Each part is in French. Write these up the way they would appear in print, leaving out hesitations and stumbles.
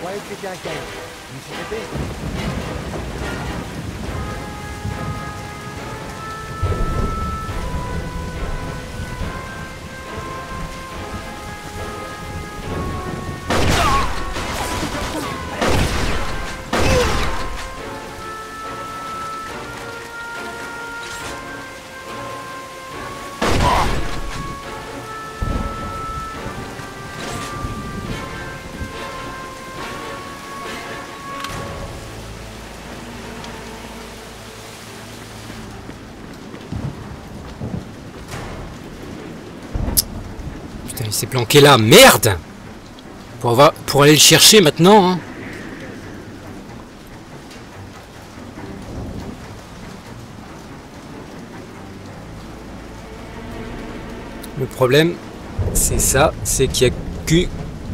croyais que c'était un caillou. Je me suis trompé. Putain, il s'est planqué là, merde! Pour aller le chercher maintenant, hein. Le problème, c'est ça, c'est qu'il n'y a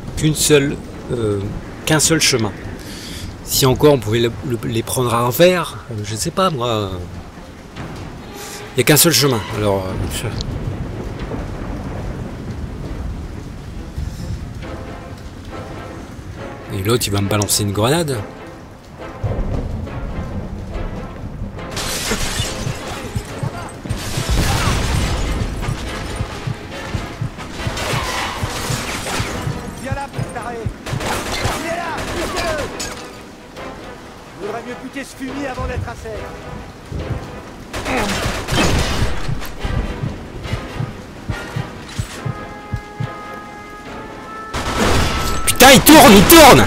qu'un seul chemin. Si encore on pouvait les prendre à revers, je sais pas moi. Il n'y a qu'un seul chemin. Alors, et l'autre, il va me balancer une grenade. Viens là, petit taré. Il est là, butez-le. Il vaudrait mieux buter ce fumier avant d'être à sec. Putain, il tourne, il tourne!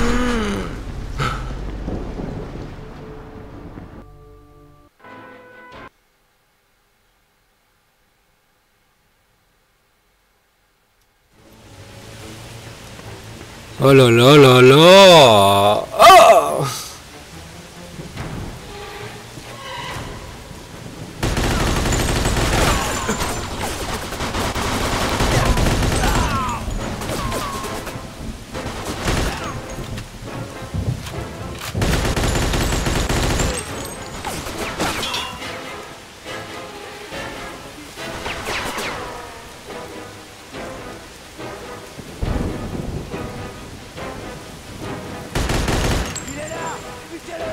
Oh là là là là! Oh! Il est là, butez-le.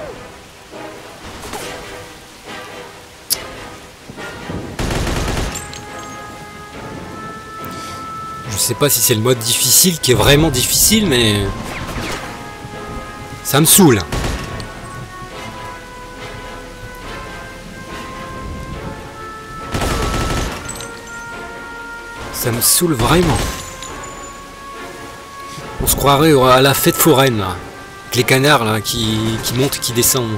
Je sais pas si c'est le mode difficile qui est vraiment difficile, mais ça me saoule. Ça me saoule vraiment. On se croirait à la fête foraine là. Avec les canards là qui montent et qui descendent.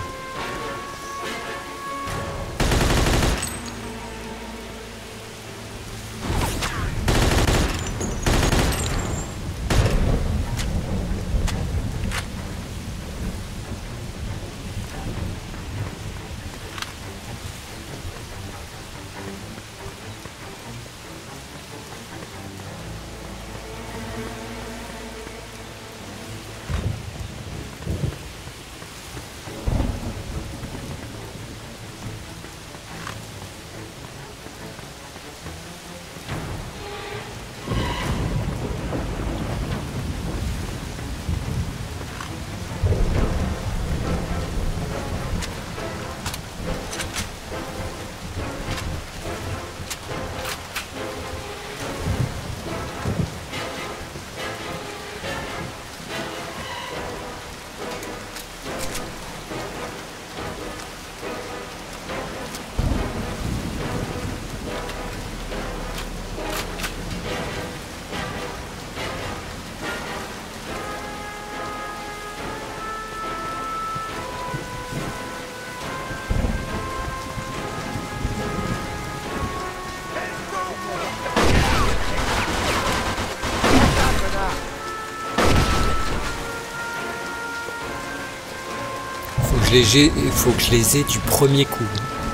Il faut que je les ai du premier coup.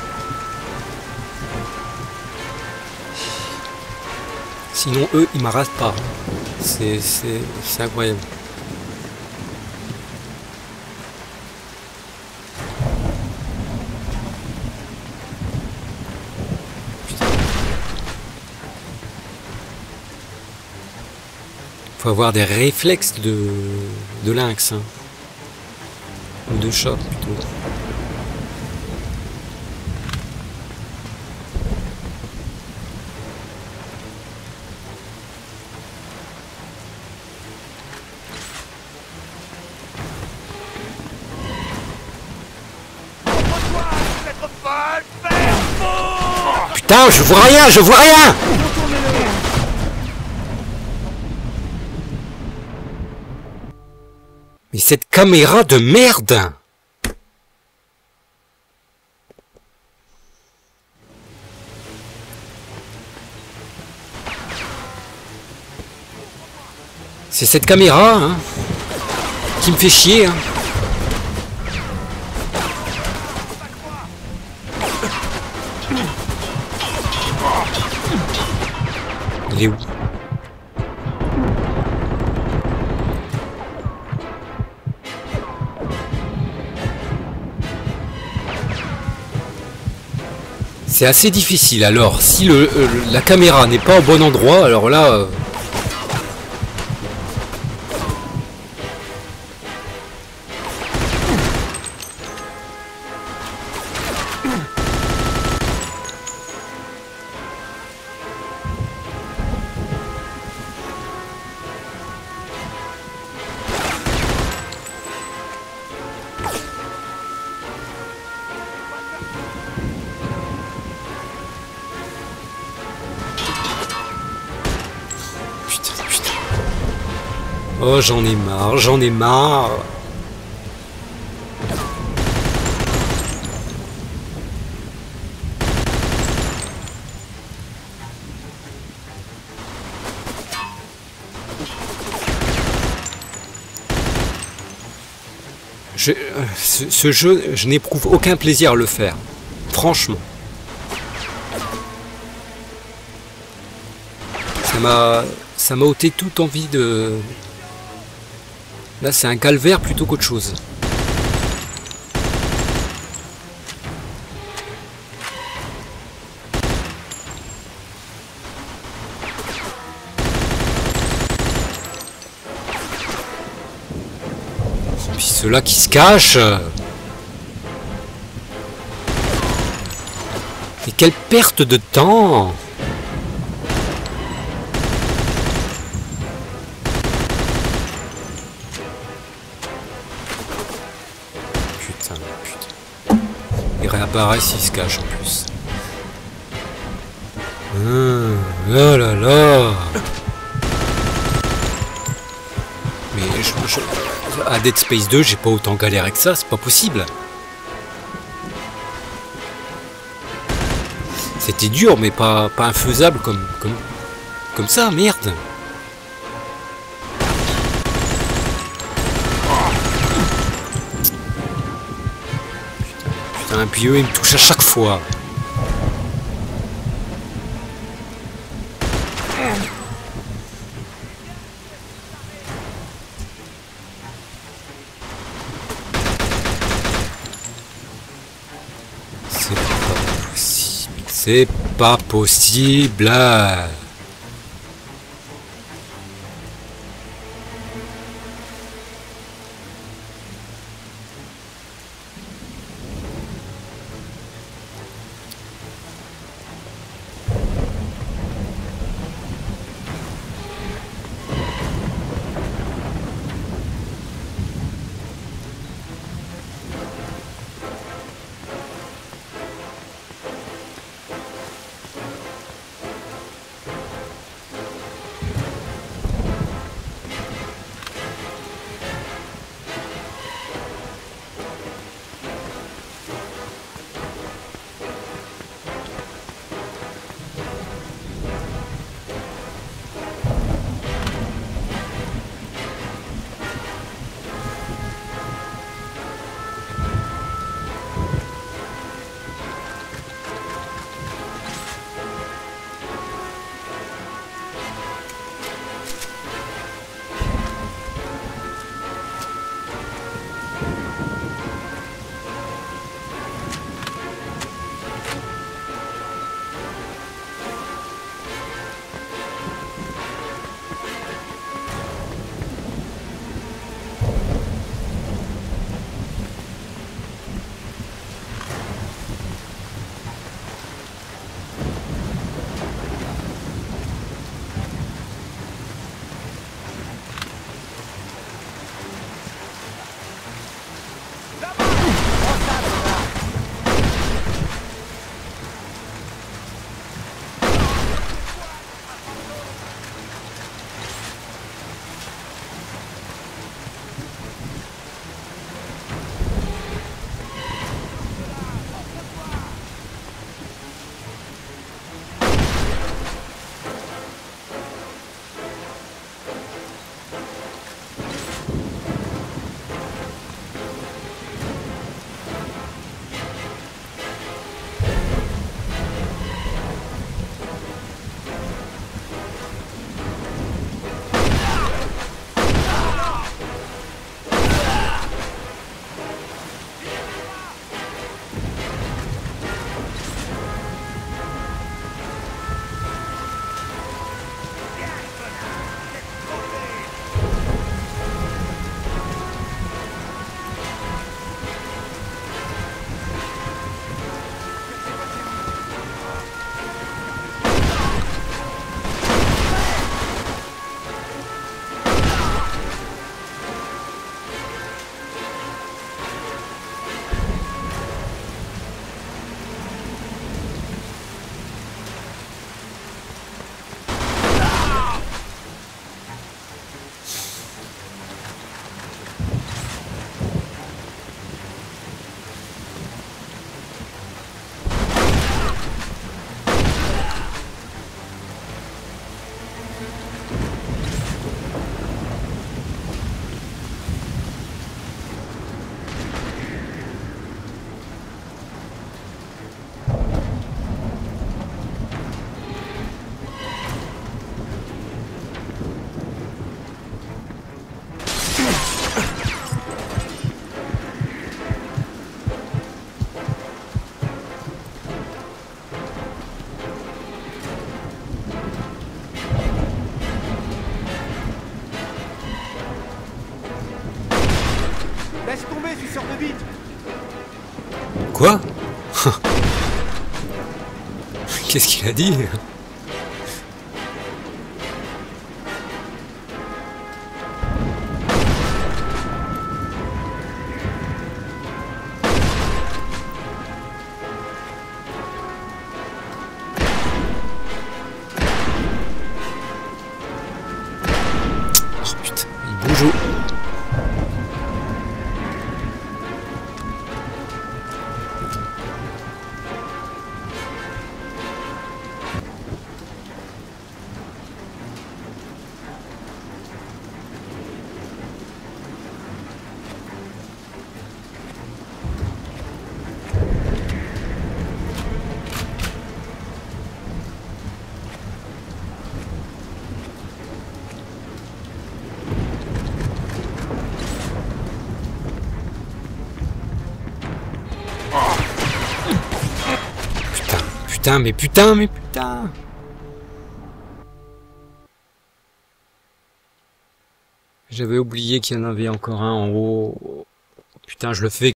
Sinon eux ils m'arrasent pas. C'est incroyable. Putain. Faut avoir des réflexes de lynx. Hein. Ou de chat plutôt. Putain, je vois rien, je vois rien! Mais cette caméra de merde! C'est cette caméra, hein, qui me fait chier, hein. Il est où? C'est assez difficile. Alors, si la caméra n'est pas au bon endroit, alors là... Oh, j'en ai marre, j'en ai marre. Ce jeu, je n'éprouve aucun plaisir à le faire. Franchement. Ça m'a ôté toute envie de... Là, c'est un calvaire plutôt qu'autre chose. Puis ceux-là qui se cachent. Et quelle perte de temps! Il réapparaît s'il se cache en plus. Oh là là. Mais à Dead Space 2, j'ai pas autant galéré que ça, c'est pas possible. C'était dur, mais pas infaisable comme ça, merde. Putain, puis eux, ils me touchent à chaque fois. C'est pas possible. C'est pas possible. Laisse tomber, je suis sur de vite. Quoi? Qu'est-ce qu'il a dit? Oh putain, il bouge où? Putain, mais putain, mais putain! J'avais oublié qu'il y en avait encore un en haut. Putain, je le fais